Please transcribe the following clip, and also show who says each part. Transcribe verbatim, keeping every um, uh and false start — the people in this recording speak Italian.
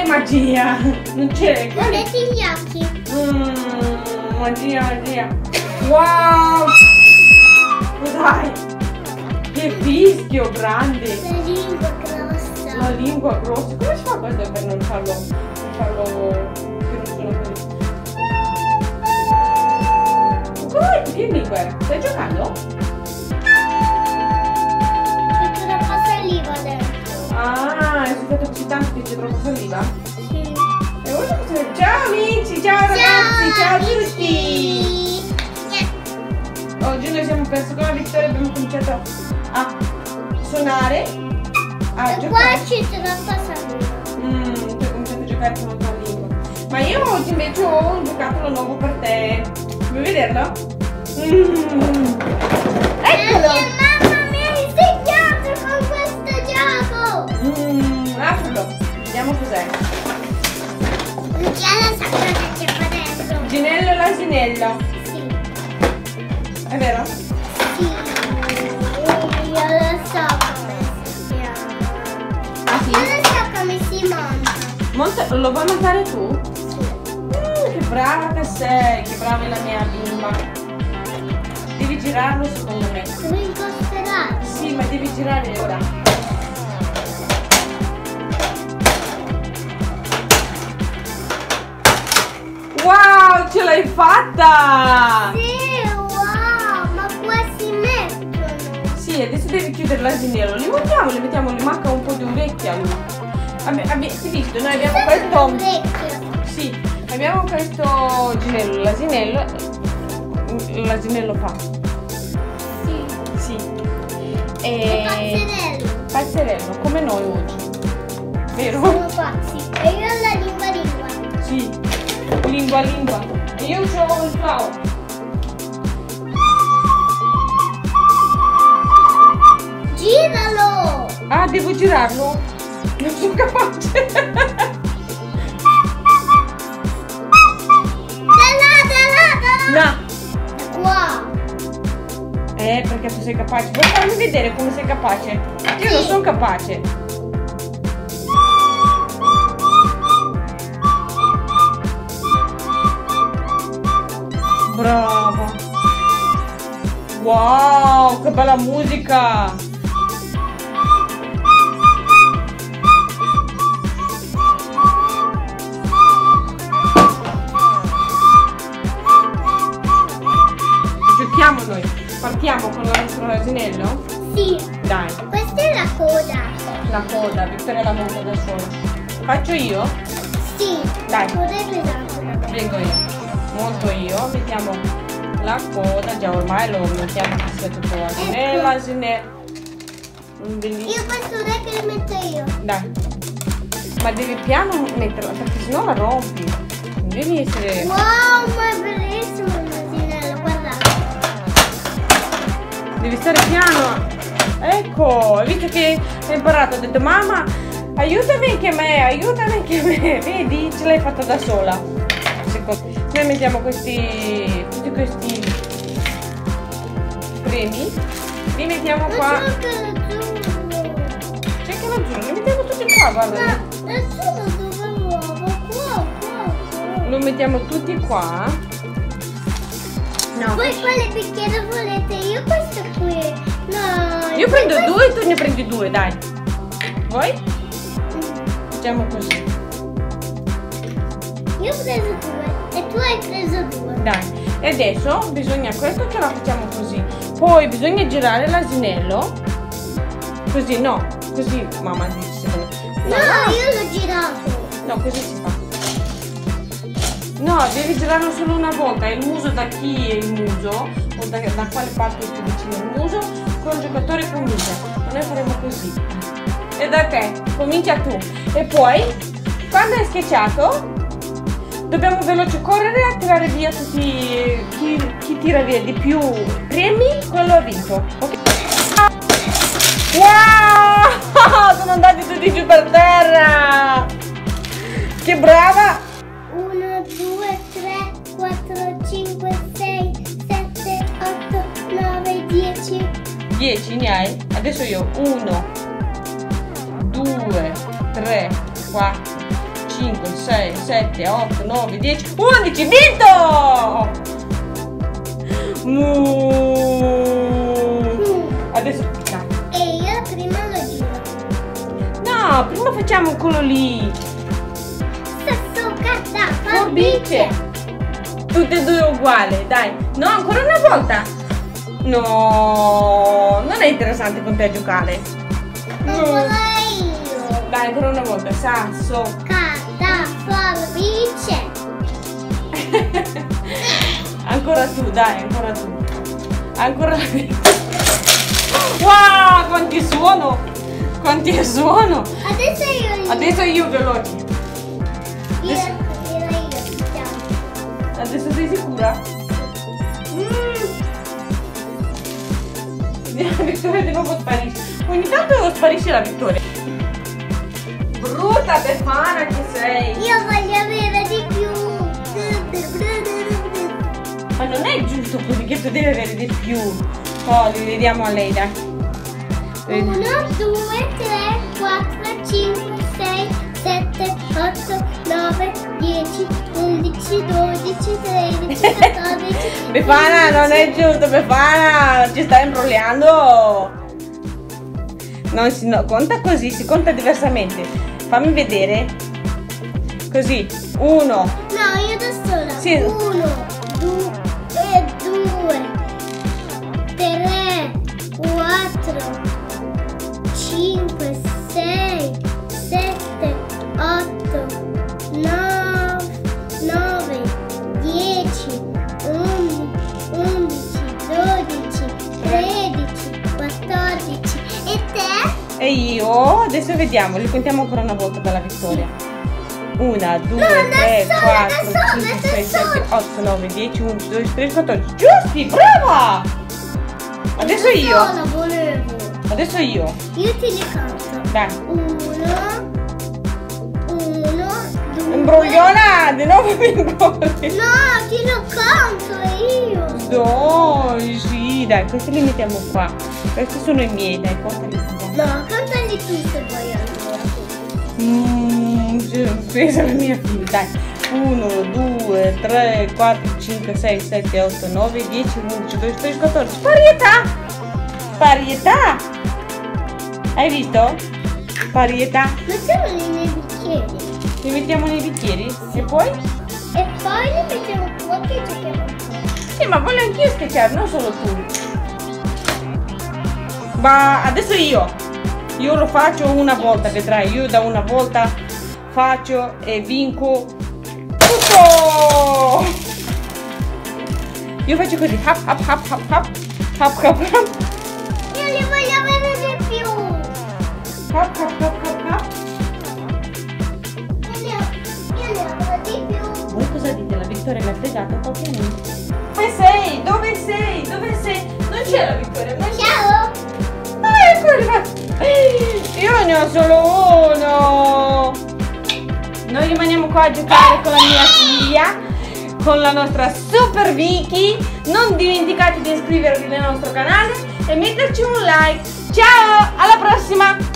Speaker 1: magia! Non c'è!
Speaker 2: Guardate gli occhi!
Speaker 1: Mmm, magia, magia! Wow! Cos'hai? Che fischio grande!
Speaker 2: La lingua grossa!
Speaker 1: La lingua grossa! Come si fa questo per non farlo? Per farlo... che non sono così? Come? Che lingua è? Stai giocando?
Speaker 2: C'è troppa saliva dentro!
Speaker 1: Ah, hai soffiato così tanto che c'è troppa saliva?
Speaker 2: Sì!
Speaker 1: E ora cosa... Ciao amici, ciao ragazzi, ciao a tutti! Oggi noi siamo per seconda vittoria, abbiamo cominciato a suonare, a
Speaker 2: E
Speaker 1: giocare.
Speaker 2: qua c'è troppa saliva!
Speaker 1: Mmm, tu hai cominciato a giocare con la tua lingua. Ma io oggi invece ho un giocattolo nuovo per te. Vuoi vederlo? Mmm. Eccolo!
Speaker 2: La mia mamma mi ha insegnato con questo gioco!
Speaker 1: Mmm, aprilo. Vediamo cos'è.
Speaker 2: Luciana sa cosa c'è qua dentro?
Speaker 1: Ginello e l'asinello.
Speaker 2: Sì.
Speaker 1: È vero?
Speaker 2: Sì, io lo so come si chiama.
Speaker 1: Ah sì?
Speaker 2: Io lo so come si monta.
Speaker 1: Monta- lo vuoi montare tu?
Speaker 2: Sì.
Speaker 1: Mm, che brava che sei, che brava è la mia bimba. Devi girarlo secondo me.
Speaker 2: Devo incosterare.
Speaker 1: Sì, ma devi girare ora. Wow, ce l'hai fatta!
Speaker 2: Sì, wow, ma qua si mettono.
Speaker 1: Sì, adesso devi chiudere l'asinello. Li montiamo, li mettiamo, gli manca un po' di orecchie a lui. Abbi- abbi- hai visto? Noi abbiamo questo...
Speaker 2: Orecchio.
Speaker 1: Sì, abbiamo questo ginello, l'asinello. L'asinello fa.
Speaker 2: Sì.
Speaker 1: Sì.
Speaker 2: E
Speaker 1: E...
Speaker 2: pazzerello.
Speaker 1: Pazzerello, come noi oggi. Vero?
Speaker 2: Sono pazzi. E io ho la lingua lingua.
Speaker 1: Sì. Lingua lingua. E io ho il flauto.
Speaker 2: Giralo.
Speaker 1: Ah, devo girarlo? Non sono capace.
Speaker 2: Da là, da là, da là.
Speaker 1: No.
Speaker 2: Qua.
Speaker 1: Eh, perché tu sei capace. Vuoi farmi vedere come sei capace? Io non sono capace. Brava. Wow, che bella musica. Giochiamo noi. Partiamo con il nostro asinello?
Speaker 2: Sì.
Speaker 1: Dai,
Speaker 2: Questa è la coda.
Speaker 1: la coda, Vittoria la monta da sola. Faccio io?
Speaker 2: Sì.
Speaker 1: Dai.
Speaker 2: La coda è pesante.
Speaker 1: Vengo io. Monto io, mettiamo la coda, già ormai lo mettiamo che sia tutto l'asinello, l'asinello. Bellissimo.
Speaker 2: Io questo orecchio lo metto io.
Speaker 1: Dai. Ma devi piano metterla, perché sennò la rompi. Non devi essere...
Speaker 2: Wow, ma è bellissimo il asinello, guardate.
Speaker 1: Devi stare piano. Ecco, hai visto che hai imparato? Ho detto, mamma, aiutami anche me, aiutami anche me. Vedi, ce l'hai fatta da sola. Noi mettiamo questi, tutti questi premi. Li mettiamo
Speaker 2: Ma
Speaker 1: qua.
Speaker 2: c'è anche l'azzurro.
Speaker 1: C'è anche l'azzurro, li mettiamo tutti qua, guarda.
Speaker 2: Ma l'azzurro dove nuovo? Qua, qua, qua.
Speaker 1: Lo mettiamo tutti qua. No.
Speaker 2: Voi quale bicchiere volete? Io questo qui. No.
Speaker 1: Io prendo due e tu ne prendi due, dai. Vuoi? Facciamo così.
Speaker 2: Io ho preso due e tu hai preso due.
Speaker 1: Dai. E adesso bisogna questo che la facciamo così. Poi bisogna girare l'asinello. Così, no. Così, mamma dice.
Speaker 2: No,
Speaker 1: No,
Speaker 2: no, io l'ho girato.
Speaker 1: no, così si fa. No, devi girarlo solo una volta. Il muso da chi è il muso? O da, da quale parte sta vicino il muso? Con il giocatore comincia. Ma noi faremo così. E da te, comincia tu. E poi, quando hai schiacciato, dobbiamo veloce correre a tirare via tutti. Chi, chi tira via di più premi, quello ha vinto. Ok? Wow! Sono andati tutti giù per terra! Che brava!
Speaker 2: uno, due, tre, quattro, cinque, sei, sette, otto, nove, dieci.
Speaker 1: dieci ne hai? Adesso io uno, due, tre, quattro, cinque, sei, sette, otto, nove, dieci, undici. Vinto! Uh. Adesso dai.
Speaker 2: E io prima lo giro.
Speaker 1: No, prima facciamo quello lì.
Speaker 2: Sasso, carta,
Speaker 1: Forbice.
Speaker 2: forbice.
Speaker 1: Tutte e due uguali, dai. No, ancora una volta. No, non è interessante con te a giocare.
Speaker 2: Ancora io.
Speaker 1: Dai, ancora una volta. Sasso.
Speaker 2: Carta, forbice.
Speaker 1: Ancora tu, dai, ancora tu. Ancora la wow, quanti suono! Quanti suono!
Speaker 2: Adesso io.
Speaker 1: Adesso io veloce.
Speaker 2: Io, io, io, io.
Speaker 1: Adesso sei sicura? Mm. La vittoria di nuovo sparisce. Ogni tanto sparisce la vittoria. Brutta Befana che sei!
Speaker 2: Io voglio avere di più.
Speaker 1: Ma non è giusto così che tu devi avere di più. Oh, li vediamo a lei, dai.
Speaker 2: uno, due, tre, quattro, cinque, sei, sette, otto, nove, dieci, undici, dodici, tredici, quattordici.
Speaker 1: Befana, non è giusto, Befana, ci stai imbrogliando. Non si no, conta così, si conta diversamente. Fammi vedere. Così, uno.
Speaker 2: No, io da sola.
Speaker 1: Sì.
Speaker 2: Uno, due, due, tre, quattro, cinque, sei, sette, otto, nove, dieci, undici, dodici, tredici, quattordici. E te?
Speaker 1: E io, adesso vediamo, li contiamo ancora una volta dalla vittoria. Una, due,
Speaker 2: No, da
Speaker 1: tre,
Speaker 2: sola,
Speaker 1: quattro,
Speaker 2: da sola,
Speaker 1: cinque,
Speaker 2: da
Speaker 1: sei,
Speaker 2: sola.
Speaker 1: sette, otto, nove, dieci, undici, dodici, tredici, quattordici. Giusti, brava! Adesso
Speaker 2: Da
Speaker 1: io.
Speaker 2: sola volevo.
Speaker 1: Adesso io.
Speaker 2: Io ti li conto.
Speaker 1: Dai.
Speaker 2: Uno, uno, due.
Speaker 1: Imbrogliona, di nuovo mi imbrogli.
Speaker 2: No, ti lo conto io.
Speaker 1: Dai, sì, dai, questi li mettiamo qua. Questi sono i miei, dai, contali tu.
Speaker 2: No, contali tu se vuoi allora.
Speaker 1: Mmm, presa la mia figlia, dai. uno, due, tre, quattro, cinque, sei, sette, otto, nove, dieci, undici, dodici, tredici, quattordici. Parietà! Parietà! Hai visto? Parietà.
Speaker 2: Mettiamoli nei bicchieri.
Speaker 1: Li mettiamo nei bicchieri? E poi?
Speaker 2: E poi li mettiamo fuori e giochiamo.
Speaker 1: Sì, ma voglio anch'io sketchare, non solo tu. Ma adesso io. Io lo faccio una volta, vedrai. Io da una volta faccio e vinco tutto. Io faccio così. Hap, hap, hap, hap, hap. Hap, hap, hap.
Speaker 2: Io li voglio avere di più.
Speaker 1: Hap, hap, hap, hap, hap.
Speaker 2: Io li ho, io li avrò di più.
Speaker 1: Voi cosa dite? La vittoria l'ha fregata qualche minuto. Dove sei? Dove sei? Dove sei? Non c'è la vittoria, non c'è.
Speaker 2: Ciao.
Speaker 1: Ah, ecco arrivato. Io ne ho solo uno. Noi rimaniamo qua a giocare con la mia figlia, con la nostra Super Vicky. Non dimenticate di iscrivervi nel nostro canale e metterci un like. Ciao, alla prossima.